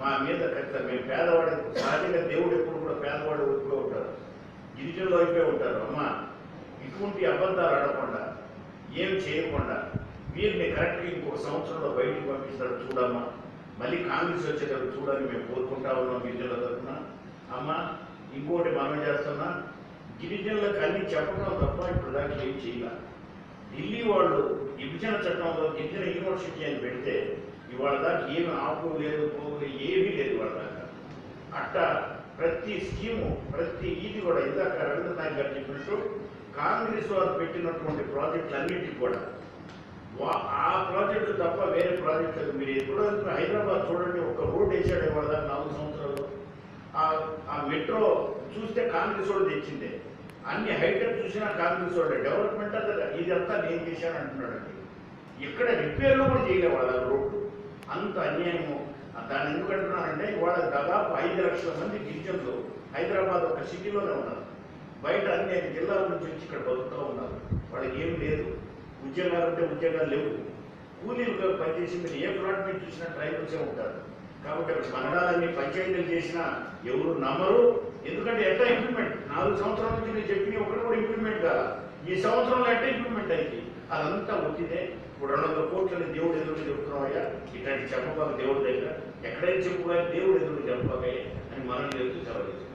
మా మీద ఖచ్చితంగా మేము పేదవాడు సహజంగా దేవుడు ఎప్పుడు కూడా పేదవాడు వైపులో ఉంటారు, గిరిజనుల వైపే ఉంటారు. అమ్మ ఇటువంటి అబద్ధాలు ఆడకుండా ఏం చేయకుండా వీరిని కరెక్ట్గా ఇంకొక సంవత్సరంలో బయటికి పంపిస్తాడు చూడమ్మా, మళ్ళీ కాంగ్రెస్ వచ్చేటప్పుడు చూడాలని మేము కోరుకుంటా ఉన్నాం గిరిజనుల తరఫున. అమ్మ ఇంకోటి మనం చేస్తున్నా, గిరిజనులకు అన్ని చెప్పడం తప్ప ఇప్పుడు దాకా ఏం చేయాలి. ఢిల్లీ వాళ్ళు విభజన చట్టంలో గిరిజన యూనివర్సిటీ అని పెడితే ఇవాళ దాకా ఏమి ఆపు లేదు, పోగు ఏమీ లేదు వాళ్ళ దాకా. అట్టా ప్రతి స్కీము ప్రతి ఇది కూడా ఇందాక రవీంద్ర నాయక్ గారు చెప్పినట్టు కాంగ్రెస్ వారు పెట్టినటువంటి ప్రాజెక్టులు అన్నింటికి కూడా ఆ ప్రాజెక్టు తప్ప వేరే ప్రాజెక్టులు మీరు ఎప్పుడో హైదరాబాద్ చూడండి, ఒక రోడ్ వేసాడు ఇవాళ దాకా 4 సంవత్సరాలు. ఆ మెట్రో చూస్తే కాంగ్రెస్ వాడు తెచ్చిందే, అన్ని హైటెక్ చూసినా కాంగ్రెస్ వాడే. డెవలప్మెంట్ అంతా ఇదంతా నేను చేశాను అంటున్నాడండి. ఇక్కడ రిపేర్లు కూడా చేయలేవు వాళ్ళ రోడ్డు, అంత అన్యాయము. దాన్ని ఎందుకు అంటున్నానంటే ఇవాళ దాదాపు 5 లక్షల మంది గిరిజనులు హైదరాబాద్ ఒక సిటీలోనే ఉన్నారు, బయట అన్ని జిల్లాల నుంచి వచ్చి ఇక్కడ బతుకుతూ ఉన్నారు. వాళ్ళకి ఏం లేదు, ఉద్యోగాలు అంటే ఉద్యోగాలు లేవు, కూలీలుగా పనిచేసి మీరు ఏ ప్లాట్ మీద చూసినా ట్రైబల్సే ఉంటారు. కాబట్టి అక్కడ మనడాలన్నీ పంచాయతీలు చేసినా ఎవరు నమ్మరు. ఎందుకంటే ఎట్లా ఇంప్లిమెంట్ 4 సంవత్సరాల నుంచి నేను చెప్పిన ఒకటి కూడా ఇంప్లిమెంట్ కాదు. ఈ సంవత్సరంలో ఎట్లా ఇంప్లిమెంట్ అయింది అదంతా వచ్చిందే. ఇప్పుడు 200 కోట్లని దేవుడు ఎదురు చెప్తున్నామయ్యా, ఇట్లాంటి చెప్పబాక దేవుడి దగ్గర ఎక్కడైనా చెప్పుకోవాలి, దేవుడు ఎదురు చెప్పబాక అని మనం చెప్తూ చదవలేదు.